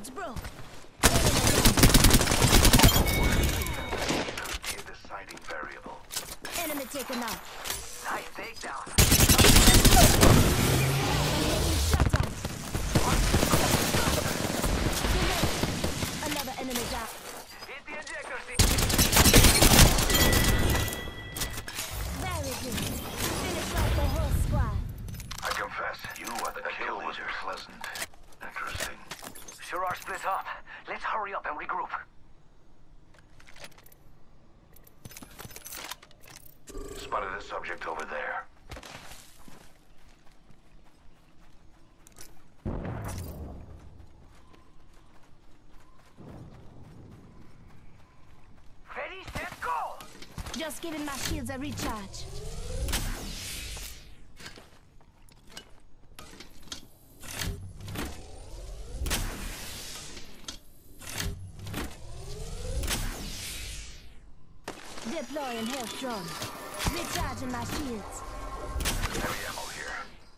shields broke. The deciding variable. Enemy taken out. Nice takedown. Shut out. Another enemy down. Hit the injector seat. Very good. Finish off the whole squad. I confess, you are the kill was pleasant. Interesting. Sure are split up. Let's hurry up and regroup. Spotted a subject over there. Ready, set, go! Just giving my shields a recharge. Deploying health drone. Recharging my shields. Heavy ammo here.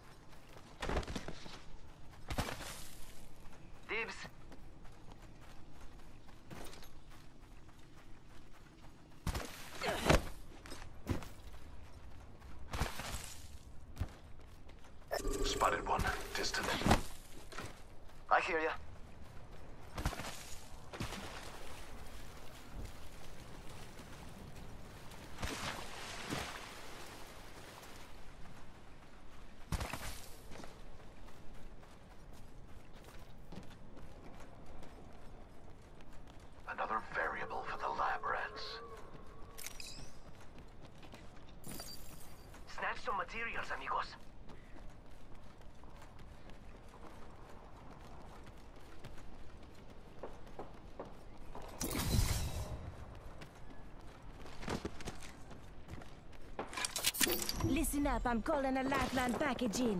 Dibs. Spotted one. Distant. I hear ya. Another variable for the lab rats. Snatch some materials, amigos. Listen up, I'm calling a lifeline package in.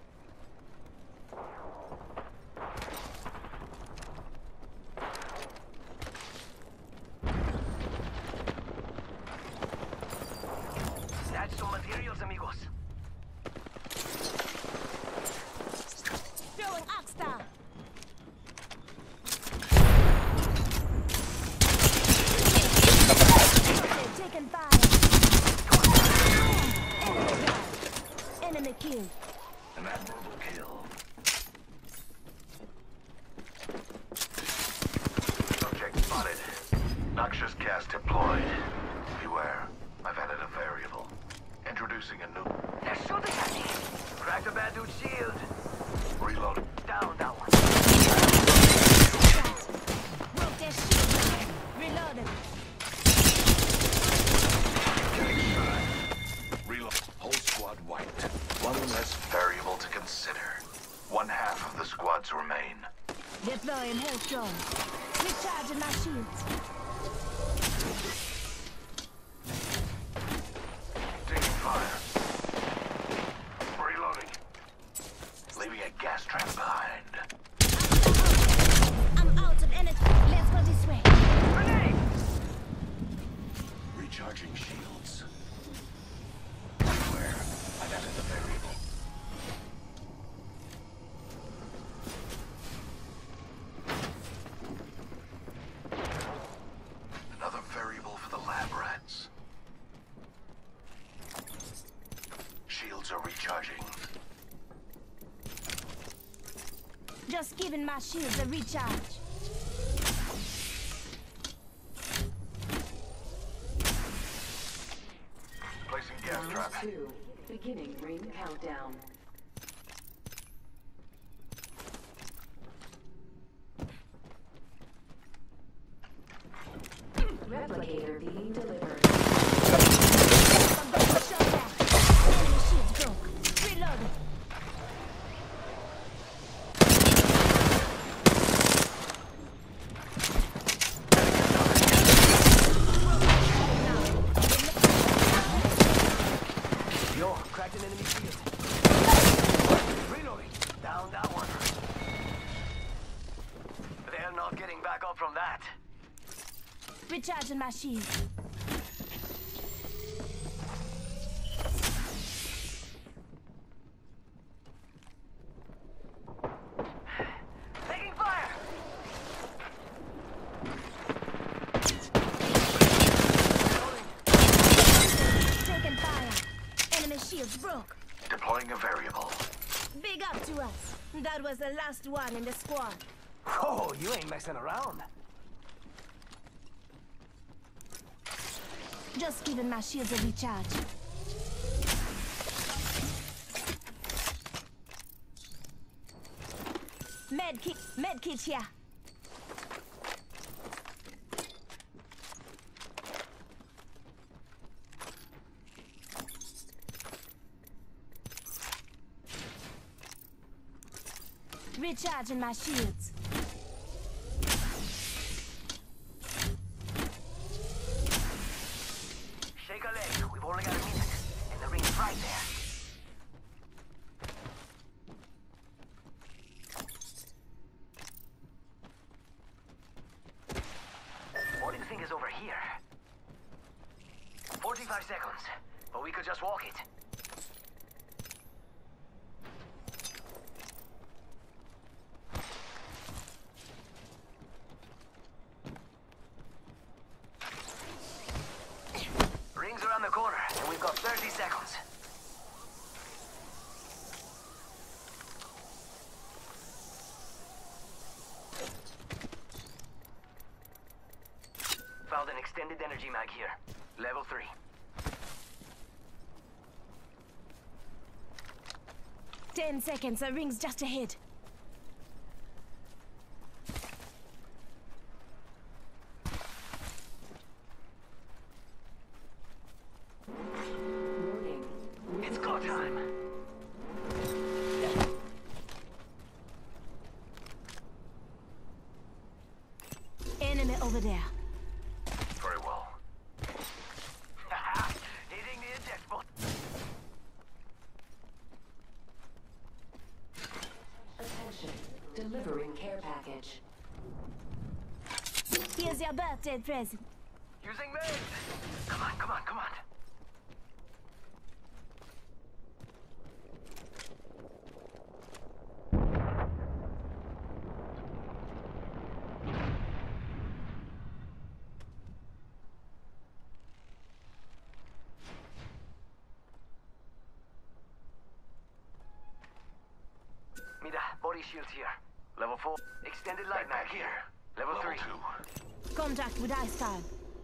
Snatch some materials, amigos. Throwing Oxstar. Taking fire. Enemy down. Enemy killed. An admirable kill. Subject spotted. Noxious gas deployed. Beware. I've added a variable. Introducing a new... They're shooting at me. Crack the bad dude's shield. Reload. Down that one. Broke their shield down. Reloaded. Reload. Whole squad wiped. One less variable to consider. One half of the squads remain. Deploying health drone. Recharging my shields. Taking fire. Reloading. Leaving a gas trap behind. I'm out of energy. Let's go this way. Grenade! Recharging shields. Beware. I've added the variable. Another variable for the lab rats. Shields are recharging. Just giving my shields a recharge. Placing gas trap. Round 2. Beginning ring countdown. Replicator being delivered. Shot back. Enemy shields broke. Reloaded. Yo, cracked an enemy shield. Reloading. Down that one. They're not getting back up from that. Recharging my shield. Taking fire! Deploying a variable. Big up to us. That was the last one in the squad. Oh, you ain't messing around. Just giving my shields a recharge. Medkit here. Recharging my shields. Shake a leg. We've only got a minute. And the ring's right there. What do you think is over here? 45 seconds. But we could just walk it. Rings around the corner, and we've got 30 seconds. Found an extended energy mag here. Level 3. Ten seconds, the ring's just ahead. Warning. It's go time. Enemy over there. Very well. Hitting the eject button. Attention. Delivering care package. Here's your birthday present. Using maze. Come on, come on, come on. Mira, body shield here. Level 4. Extended light mag here. Level 3. 2. Contact with Einstein.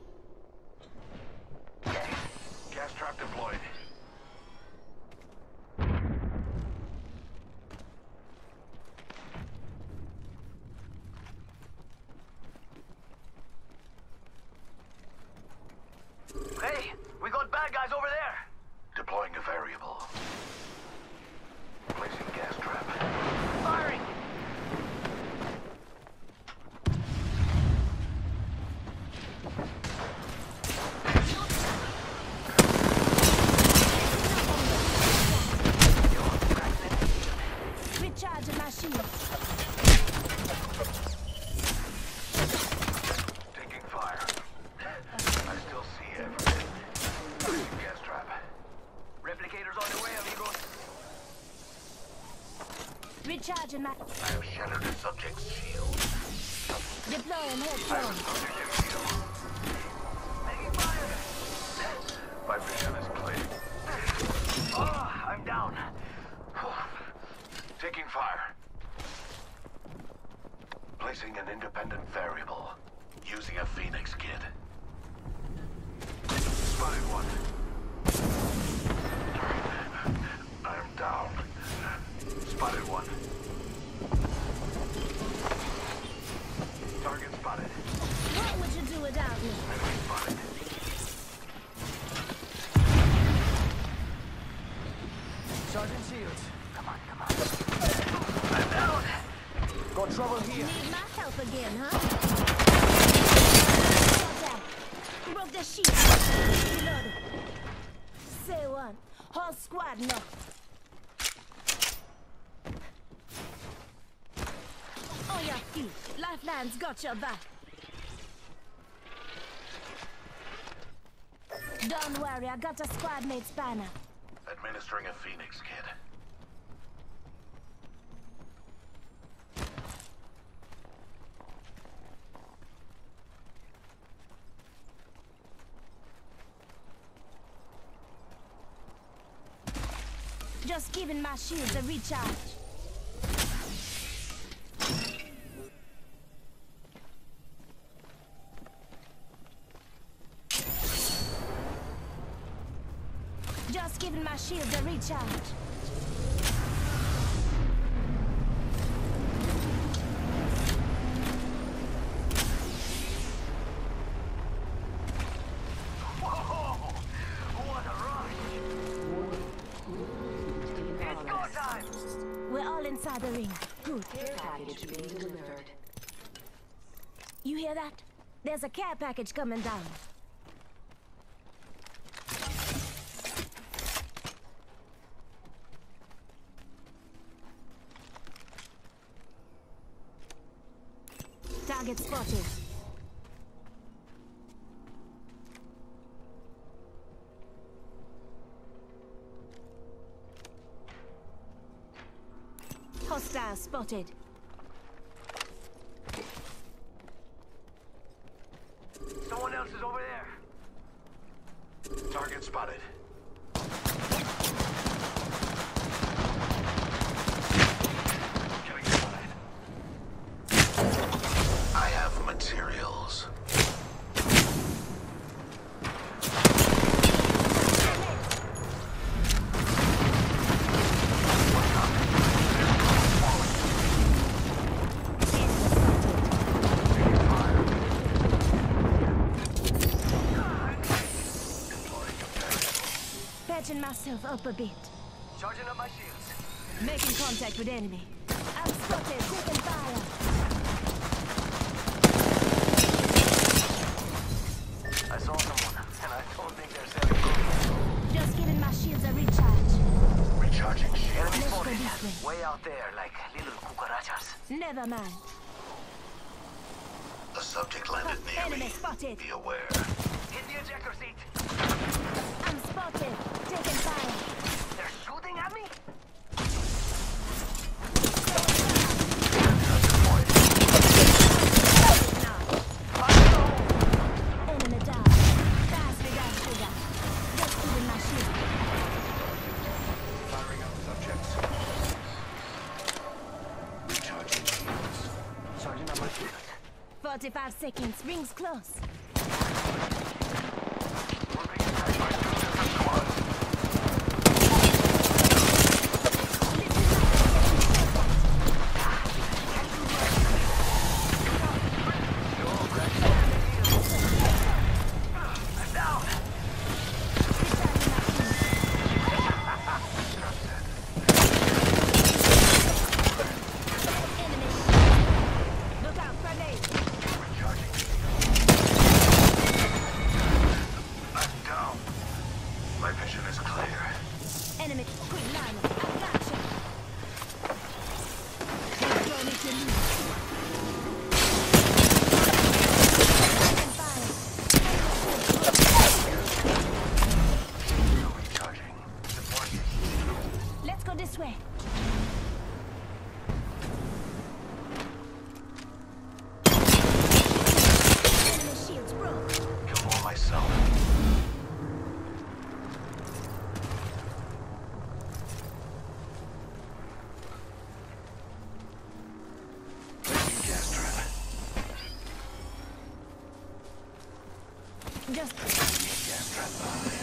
Gas trap deployed. Hey, we got bad guys over there. Deploying a variable. Placing gas trap. Firing. Recharging my shields. Taking fire. I still see everything. Placing gas trap. Replicators on the way, amigos. Recharging my... I have shattered a subject's shield. Deploying I have headphones. a subject shield. Taking fire. My vision is clear. Oh, I'm down. Taking fire. Placing an independent variable. Using a Phoenix kit. Spotted one. I'm down. Spotted one. Target spotted. What would you do without me? Enemy spotted. Sergeant Shields. Come on, come on. I'm down. Got trouble here. Need my help again, huh? Contact. Broke the sheet. Reloaded. Say one. Whole squad knocked. On your feet. Lifeline's got your back. Don't worry, I got a squad mate's banner. Administering a Phoenix kit. Just giving my shields a recharge. Just giving my shields a recharge. Whoa! What a rush! It's go time! We're all inside the ring. Good. Care package being delivered. You hear that? There's a care package coming down. Target spotted. Hostile spotted. Someone else is over there. Target spotted. Getting spotted. I have materials. Patching myself up a bit. Charging up my shields. Making contact with enemy. I'm spotted, taking fire. I saw someone, and I don't think they're selling good. Just giving my shields a recharge. Recharging shield. Enemy Let's go spotted. this way. Way out there, like little cucarachas. Never mind. The subject landed near Enemy me. spotted. Be aware. Hit the ejector seat. I'm spotted, taking fire. They're shooting at me? Enemy down. Fast without sugar. Just giving my shield. Firing up subjects. Recharging shields. Charging up my shields. 45 seconds. Rings close. We're being attacked by two different squads. I'm down. Look out, grenade. Recharging. I'm down. My vision is clear. Enemy, quick line. I got you. They're throwing it to me. Taking fire. Recharging. Deploying. Let's go this way. Enemy shields broke. Kill more myself. Placing gas trap. Just Gas trap.